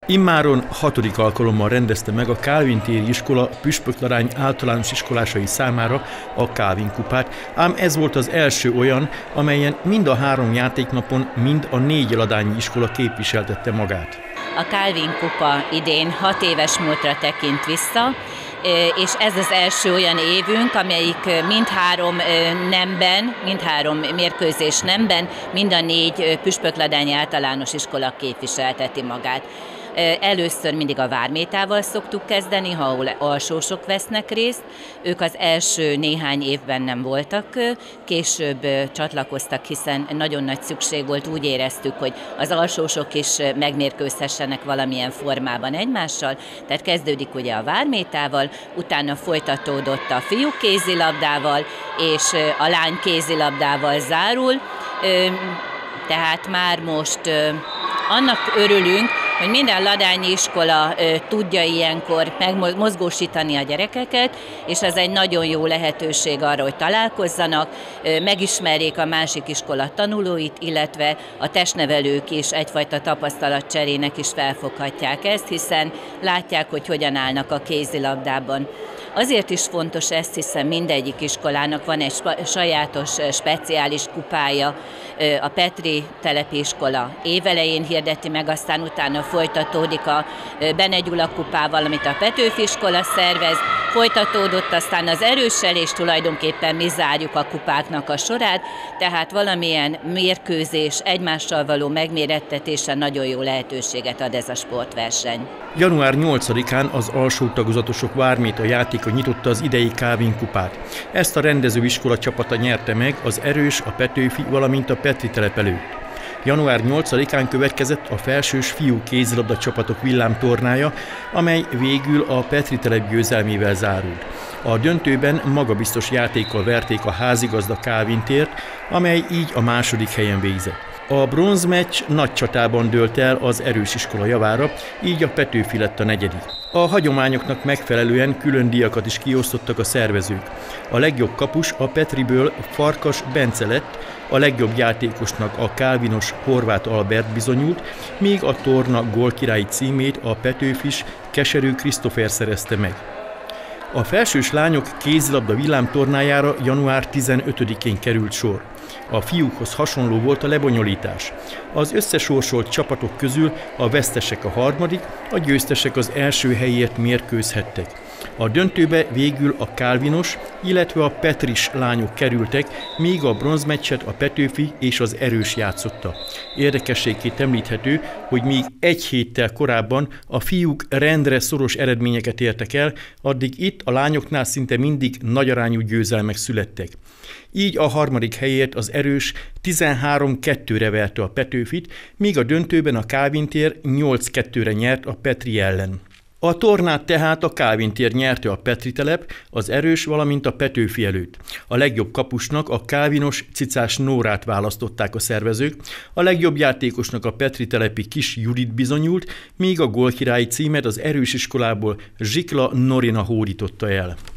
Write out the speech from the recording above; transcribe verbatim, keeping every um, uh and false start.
Immáron hatodik alkalommal rendezte meg a Kálvin téri iskola Püspöklarány általános iskolásai számára a Kálvin kupát, ám ez volt az első olyan, amelyen mind a három játéknapon, mind a négy ladányi iskola képviseltette magát. A Kálvin kupa idén hat éves múltra tekint vissza, és ez az első olyan évünk, amelyik mindhárom nemben, mindhárom mérkőzés nemben, mind a négy püspökladányi általános iskola képviselteti magát. Először mindig a Vármétával szoktuk kezdeni, ha alsósok vesznek részt. Ők az első néhány évben nem voltak, később csatlakoztak, hiszen nagyon nagy szükség volt, úgy éreztük, hogy az alsósok is megmérkőzhessenek valamilyen formában egymással. Tehát kezdődik ugye a Vármétával, utána folytatódott a fiúk kézilabdával, és a lány kézilabdával zárul. Tehát már most annak örülünk, hogy minden ladányi iskola ö, tudja ilyenkor megmozgósítani a gyerekeket, és ez egy nagyon jó lehetőség arra, hogy találkozzanak, ö, megismerjék a másik iskola tanulóit, illetve a testnevelők is egyfajta tapasztalatcserének is felfoghatják ezt, hiszen látják, hogy hogyan állnak a kézilabdában. Azért is fontos ezt, hiszen mindegyik iskolának van egy sajátos, speciális kupája. A Petri telepi iskola évelején hirdeti meg, aztán utána folytatódik a Bene Gyula kupával, amit a Petőfi iskola szervez, folytatódott aztán az erőssel, és tulajdonképpen mi zárjuk a kupáknak a sorát, tehát valamilyen mérkőzés, egymással való megmérettetése nagyon jó lehetőséget ad ez a sportverseny. január nyolcadikán az alsó tagozatosok Várméta játéka nyitotta az idei Kálvin kupát. Ezt a rendezőiskola csapata nyerte meg az Erős, a Petőfi, valamint a Petri telep előtt. január nyolcadikán következett a felsős fiú kézilabda csapatok villámtornája, amely végül a Petri telep győzelmével zárult. A döntőben magabiztos játékkal verték a házigazda Kálvin tért, amely így a második helyen végzett. A bronzmeccs nagy csatában dőlt el az Erős iskola javára, így a Petőfi lett a negyedik. A hagyományoknak megfelelően külön díjakat is kiosztottak a szervezők. A legjobb kapus a Petriből Farkas Bence lett, a legjobb játékosnak a kálvinos Horváth Albert bizonyult, míg a torna gólkirályi címét a Petőfis Keserű Krisztófer szerezte meg. A felsős lányok kézilabda villámtornájára január tizenötödikén került sor. A fiúkhoz hasonló volt a lebonyolítás. Az összesorsolt csapatok közül a vesztesek a harmadik, a győztesek az első helyért mérkőzhettek. A döntőbe végül a kálvinos, illetve a petris lányok kerültek, míg a bronzmeccset a Petőfi és az Erős játszotta. Érdekességként említhető, hogy míg egy héttel korábban a fiúk rendre szoros eredményeket értek el, addig itt a lányoknál szinte mindig nagyarányú győzelmek születtek. Így a harmadik helyért az Erős tizenhárom kettőre verte a Petőfit, míg a döntőben a Kálvin tér nyolc kettőre nyert a Petri ellen. A tornát tehát a Kálvin tér nyerte a Petri telep, az Erős, valamint a Petőfi előtt. A legjobb kapusnak a kálvinos Cicás Nórát választották a szervezők, a legjobb játékosnak a Petri telepi Kis Judit bizonyult, míg a gólkirályi címet az Erős iskolából Zsikla Norina hódította el.